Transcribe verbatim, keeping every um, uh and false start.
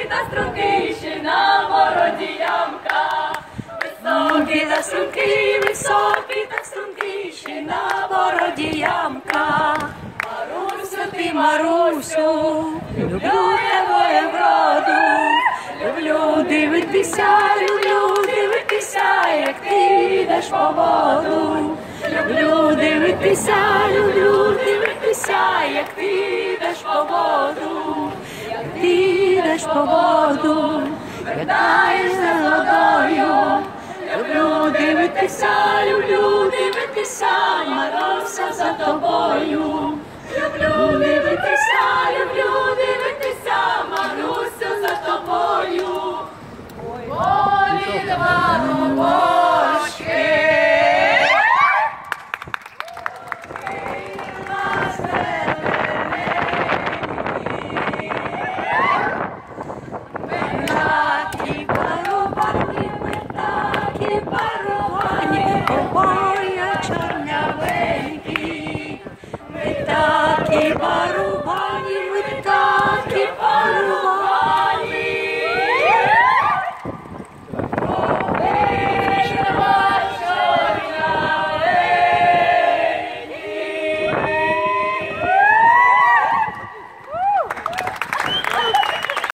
та струнки, ще на вороті ямка. Високі та струнки, високі та струнки, ще на вороті ямка. Марусю, ти, Марусю, люблю твоє вроду, люблю дивитися, люблю дивитися, як ти йдеш по воду. Люблю дивитися, люблю дивитися, як ти йдеш по воду, як ти йдеш по воду, вертаєшся з водою. Люблю дивитися, люблю дивитися, Маруся, за тобою. Люблю дивитися, люблю